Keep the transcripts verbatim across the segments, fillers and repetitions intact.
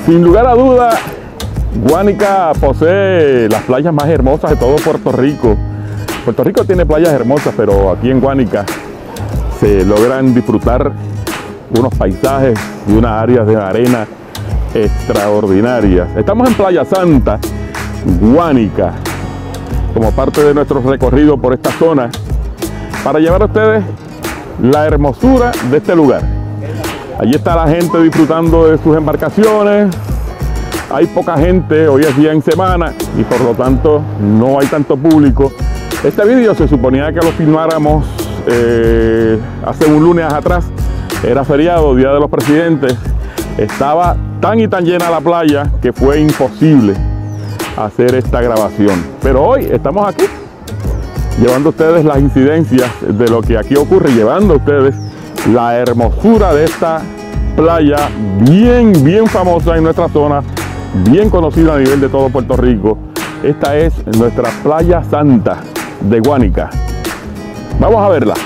Sin lugar a duda, Guánica posee las playas más hermosas de todo Puerto Rico. Puerto Rico tiene playas hermosas, pero aquí en Guánica se logran disfrutar unos paisajes y unas áreas de arena extraordinarias. Estamos en Playa Santa, Guánica, como parte de nuestro recorrido por esta zona, para llevar a ustedes la hermosura de este lugar. Allí está la gente disfrutando de sus embarcaciones. Hay poca gente, hoy es día en semana y por lo tanto no hay tanto público. Este vídeo se suponía que lo filmáramos eh, hace un lunes atrás. Era feriado, Día de los Presidentes. Estaba tan y tan llena la playa que fue imposible hacer esta grabación. Pero hoy estamos aquí, llevando a ustedes las incidencias de lo que aquí ocurre, llevando a ustedes la hermosura de esta playa bien, bien famosa en nuestra zona, bien conocida a nivel de todo Puerto Rico. Esta es nuestra Playa Santa de Guánica. Vamos a verla.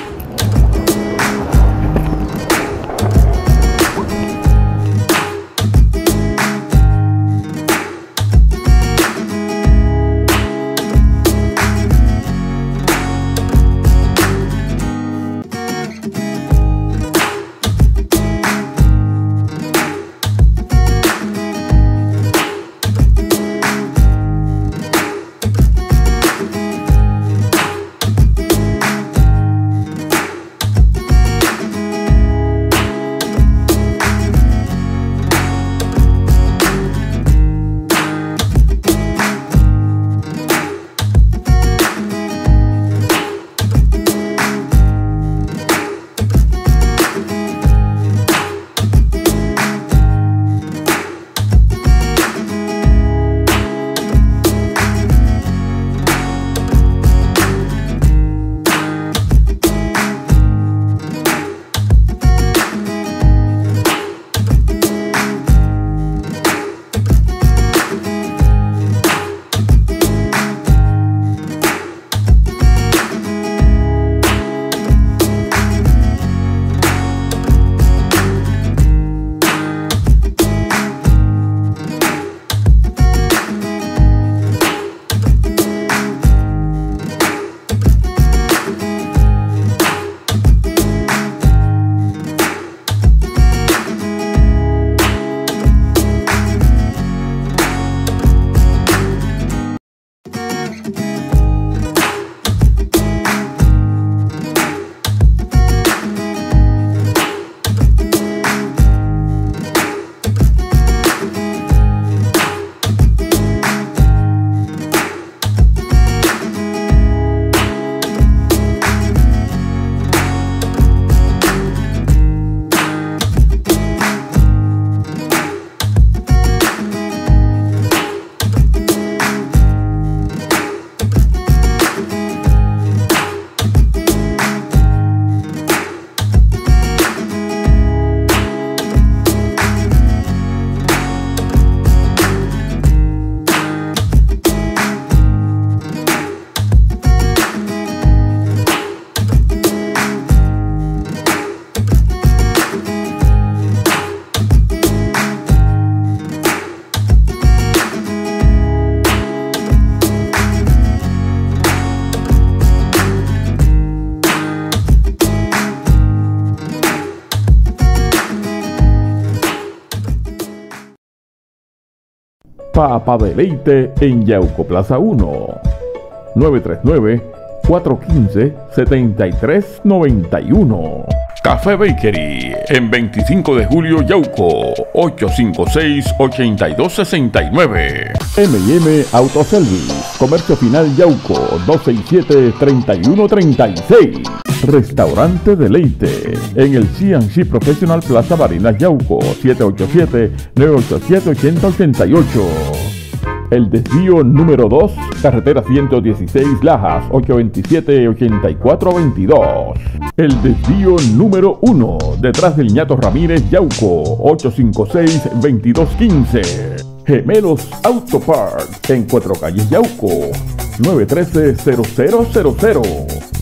Papa Deleite en Yauco Plaza uno, nueve tres nueve, cuatro uno cinco, siete tres nueve uno. Café Bakery en veinticinco de julio Yauco, ocho cinco seis, ocho dos seis nueve. M y M Autoservice, Comercio Final Yauco, dos seis siete, tres uno tres seis. Restaurante Deleite en el C and C Professional Plaza Barinas Yauco, siete ocho siete, nueve ocho siete, ocho cero ocho ocho. El desvío número dos, carretera ciento dieciséis Lajas, ocho dos siete, ocho cuatro dos dos. El desvío número uno, detrás del Ñato Ramírez Yauco, ocho cinco seis, veintidós quince. Gemelos Auto Parts en Cuatro Calles Yauco, nueve uno tres, cero cero cero cero.